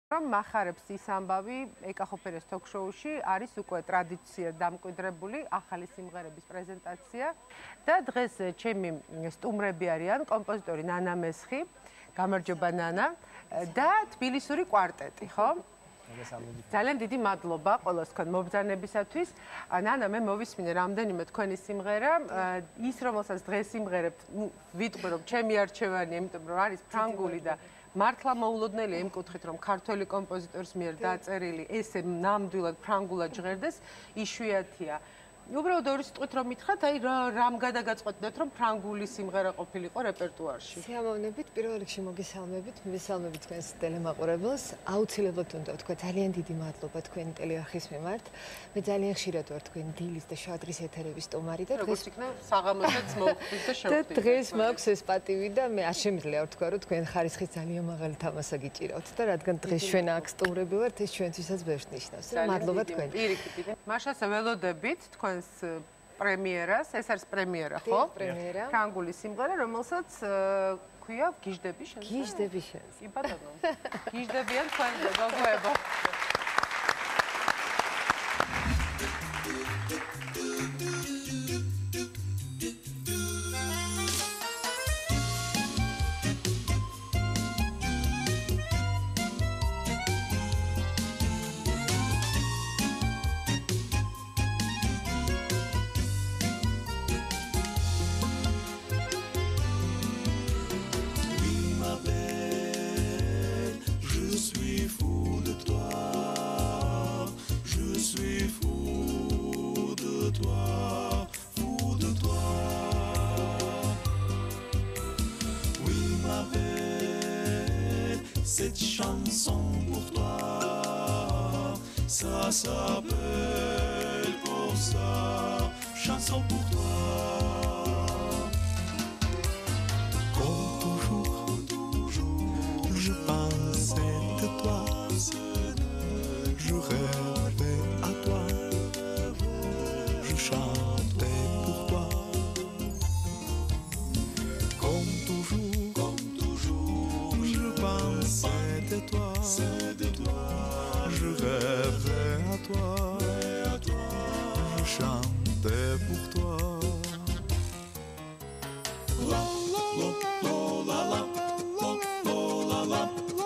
რომ მახარებს ის ამბავი ეკახოფერეს თოქ-შოუში არის უკვე ტრადიციად დამკვიდრებული ახალი სიმღერების პრეზენტაცია და დღეს ჩემი სტუმრები არიან კომპოზიტორი ნანა მესხი, გამარჯობა ნანა და თბილისური კვარტეტი, ხო? ძალიან დიდი მადლობა ყველას თქვენ მობრძანებისათვის. ნანა, მე მოვისმინე რამდენიმე თქვენი სიმღერა, ის რომელსაც დღეს სიმღერებთ, ვიტყვი რომ ჩემი არჩევანია, იმიტომ რომ არის ფრანგული და მართლა მოულოდნელია იმ კუთხით, რომ ქართველი კომპოზიტორის მიერ დაწერილი ესე ნამდვილად ფრანგულად ჟღერდეს, იშვიათია. უბრალოდ ორი სიტყვით რომ მითხრათ, აი რამ გადაგაწყვეტდეთ, რომ ფრანგული სიმღერა ყოფილიყო რეპერტუარში? სიამოვნებით, პირველ რიგში მოგესალმებით, მივესალმებით თქვენს ტელემაყურებელს. აუცილებლად უნდა ვთქვა ძალიან დიდი მადლობა თქვენი ტელეარხის მიმართ. მე ძალიან ხშირად ვარ თქვენი დილის და შადრის ეთერების სტუმარი და დღეს იქნა საღამოსაც მოვხდით და შევხვდით. დღეს მაქვს ეს პატივი და მე არ შემიძლია ვთქვა, რომ თქვენ ხარისხის ძალიან მაღალი თამასა გიჭირავთ და რადგან დღეს ჩვენ აქ სტუმრები ვართ, ეს ჩვენთვისაც ბევრს ნიშნავს. მადლობა თქვენ. პირიქით. მაშასე ველოდებით თქვენ პრემიერას, ეს არის პრემიერა, ხო? პრემიერა. ფრანგული სიმღერა, რომელსაც ქვია გიჟდები შენზე. გიჟდები შენზე. კი ბატონო. გიჟდებიან თქვენზე, გოგოებო. Cette chanson pour toi, ça s'appelle pour ça, chanson pour toi. Comme toujours, je pensais de toi, je rêvais à toi, je chantais pour toi. Comme toujours, je pensais de toi, je rêvais à toi, je chantais pour toi. La la la la la la la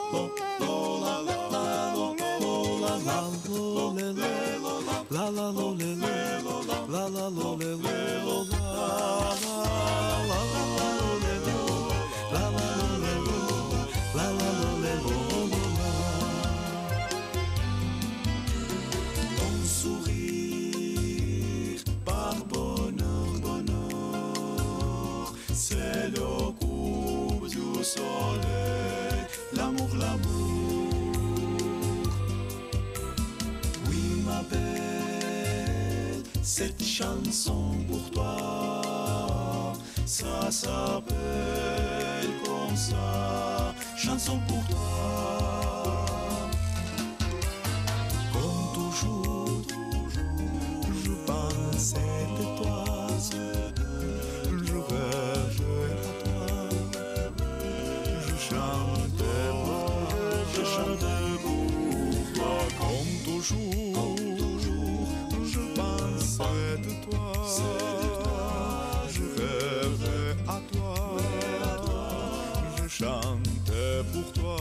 Ton sourire par bonheur, c'est le coup du soleil, l'amour. Oui, ma belle, cette chanson pour toi, ça s'appelle comme ça, chanson pour toi. Comme toujours, je pensais de toi, je rêvais à toi, je chantais pour toi. Comme toujours, je pensais de toi, je rêvais à toi, je chantais pour toi.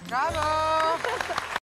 ბრავო!